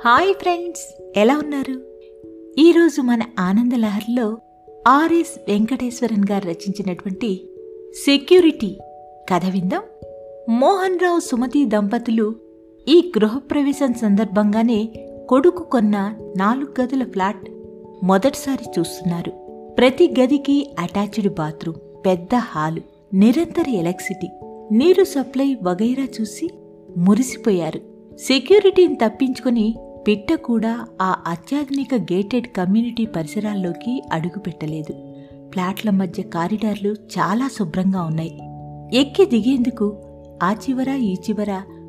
Hi friends, ఎలా ఉన్నారు? ఈరోజు మన ఆనందలహరిలో ఆర్ఎస్ వెంకటేశ్వరన్ గారు రచించినటువంటి సెక్యూరిటీ కథ విందాం. మోహన్ రావు సుమతి దంపతులు ఈ గృహప్రవేశం సందర్భంగానే కొడుకు కొన్న 4 గదుల ఫ్లాట్ మొదటిసారి చూస్తున్నారు. ప్రతి గదికి అటాచ్డ్ బాత్రూమ్, పెద్ద హాలు, నిరంతర ఎలక్ట్రిసిటీ, నీరు సప్లై వగైరా చూసి మురిసిపోయారు. సెక్యూరిటీని తప్పించుకుని పిట్ట కూడా ఆ అత్యాధునిక గేటెడ్ కమ్యూనిటీ పరిసరాల్లోకి అడుగుపెట్టలేదు. ఫ్లాట్ల మధ్య కారిడార్లు చాలా శుభ్రంగా ఉన్నాయి. ఎక్కి దిగేందుకు ఆ చివర ఈ చివర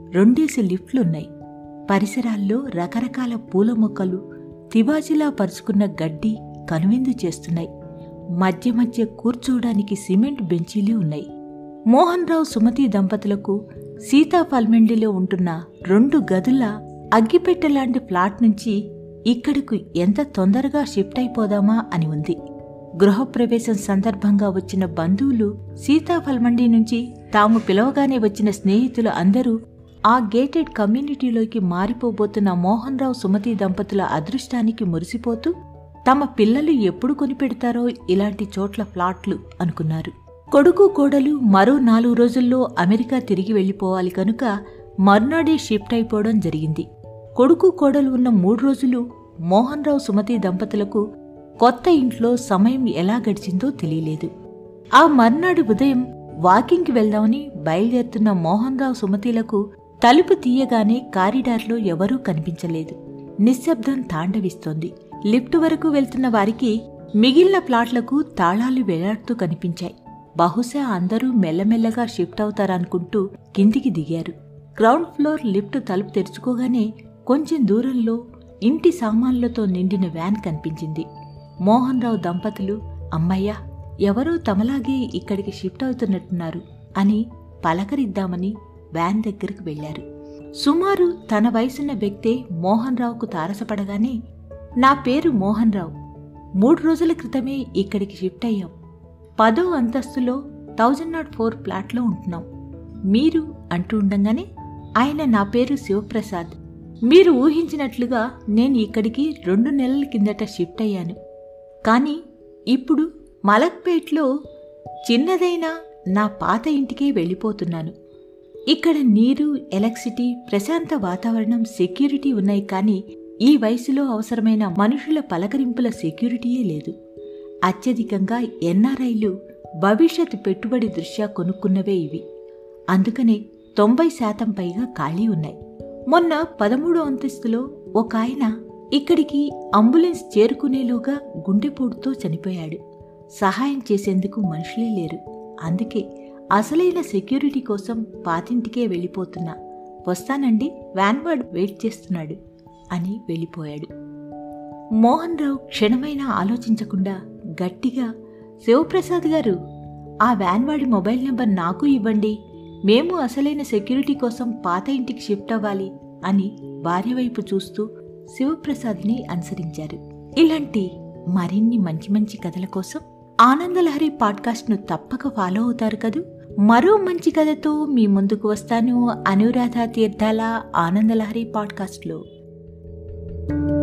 2 లిఫ్ట్లున్నాయి. పరిసరాల్లో రకరకాల పూల మొక్కలు తివాజీలా పరుచుకున్న గడ్డి కనువిందు చేస్తున్నాయి. మధ్య మధ్య కూర్చోవడానికి సిమెంట్ బెంచీలు ఉన్నాయి. మోహన్ రావు సుమతి దంపతులకు సీతాఫల్మెండిలో ఉంటున్న 2 గదుల అగ్గిపెట్టెలాంటి ఫ్లాట్ నుంచి ఇక్కడకు ఎంత తొందరగా షిఫ్ట్ అయిపోదామా అని ఉంది. గృహప్రవేశం సందర్భంగా వచ్చిన బంధువులు, సీతాఫల్మండి నుంచి తాము పిలవగానే వచ్చిన స్నేహితులు అందరూ ఆ గేటెడ్ కమ్యూనిటీలోకి మారిపోబోతున్న మోహన్ రావు సుమతి దంపతుల అదృష్టానికి మురిసిపోతూ తమ పిల్లలు ఎప్పుడు కొనిపెడతారో ఇలాంటి చోట్ల ఫ్లాట్లు అనుకున్నారు. కొడుకు కోడలు మరో 4 రోజుల్లో అమెరికా తిరిగి వెళ్లిపోవాలి కనుక మర్నాడే షిఫ్ట్ అయిపోవడం జరిగింది. కొడుకు కోడలు ఉన్న 3 రోజులు మోహన్ రావు సుమతి దంపతులకు కొత్త ఇంట్లో సమయం ఎలా గడిచిందో తెలియలేదు. ఆ మర్నాడు ఉదయం వాకింగ్కి వెళ్దామని బయలుదేరుతున్న మోహన్ రావు సుమతిలకు తలుపు తీయగానే కారిడార్లో ఎవరూ కనిపించలేదు. నిశ్శబ్దం తాండవిస్తోంది. లిఫ్ట్ వరకు వెళ్తున్న వారికి మిగిలిన ప్లాట్లకు తాళాలు వేలాడుతూ కనిపించాయి. బహుశా అందరూ మెల్లమెల్లగా షిఫ్ట్ అవుతారనుకుంటూ కిందికి దిగారు. గ్రౌండ్ ఫ్లోర్ లిఫ్ట్ తలుపు తెరుచుకోగానే కొంచెం దూరంలో ఇంటి సామాన్లతో నిండిన వ్యాన్ కనిపించింది. మోహన్ రావు దంపతులు, అమ్మయ్యా, ఎవరో తమలాగే ఇక్కడికి షిఫ్ట్ అవుతున్నట్టున్నారు అని పలకరిద్దామని వ్యాన్ దగ్గరకు వెళ్లారు. సుమారు తన వయసున్న వ్యక్తే మోహన్ రావుకు తారసపడగానే, నా పేరు మోహన్ రావు, 3 రోజుల క్రితమే ఇక్కడికి షిఫ్ట్ అయ్యాం. 10వ అంతస్తులో 1004 ఫ్లాట్లో ఉంటున్నాం. మీరు అంటూ ఉండంగానే ఆయన, నా పేరు శివప్రసాద్. మీరు ఊహించినట్లుగా నేను ఇక్కడికి 2 నెలల కిందట షిఫ్ట్ అయ్యాను. కానీ ఇప్పుడు మలక్పేట్లో చిన్నదైన నా పాత ఇంటికే వెళ్ళిపోతున్నాను. ఇక్కడ నీరు, ఎలక్ట్రిసిటీ, ప్రశాంత వాతావరణం, సెక్యూరిటీ ఉన్నాయి. కానీ ఈ వయసులో అవసరమైన మనుషుల పలకరింపుల సెక్యూరిటీయే లేదు. అత్యధికంగా ఎన్ఆర్ఐలు భవిష్యత్ పెట్టుబడి దృష్ట్యా కొనుక్కున్నవే ఇవి. అందుకనే 90% పైగా ఖాళీ ఉన్నాయి. మొన్న 13వ అంతస్తులో ఒక ఆయన ఇక్కడికి అంబులెన్స్ చేరుకునేలోగా గుండెపోటుతో చనిపోయాడు. సహాయం చేసేందుకు మనుషులే లేరు. అందుకే అసలైన సెక్యూరిటీ కోసం పాతింటికే వెళ్ళిపోతున్నా. వస్తానండి, వ్యాన్ వార్డ్ వెయిట్ చేస్తున్నాడు అని వెళ్ళిపోయాడు. మోహన్ రావు క్షణమైనా ఆలోచించకుండా గట్టిగా, శివప్రసాద్ గారు, ఆ వ్యాన్ వాడి మొబైల్ నెంబర్ నాకు ఇవ్వండి, మేము అసలైన సెక్యూరిటీ కోసం పాత ఇంటికి షిఫ్ట్ అవ్వాలి అని భార్య వైపు చూస్తూ శివప్రసాద్ని అనుసరించారు. ఇలాంటి మరిన్ని మంచి మంచి కథల కోసం ఆనందలహరి పాడ్కాస్ట్ను తప్పక ఫాలో అవుతారు కదూ. మరో మంచి కథతో మీ ముందుకు వస్తాను అనురాధ తీర్థాల ఆనందలహరి పాడ్కాస్ట్లో.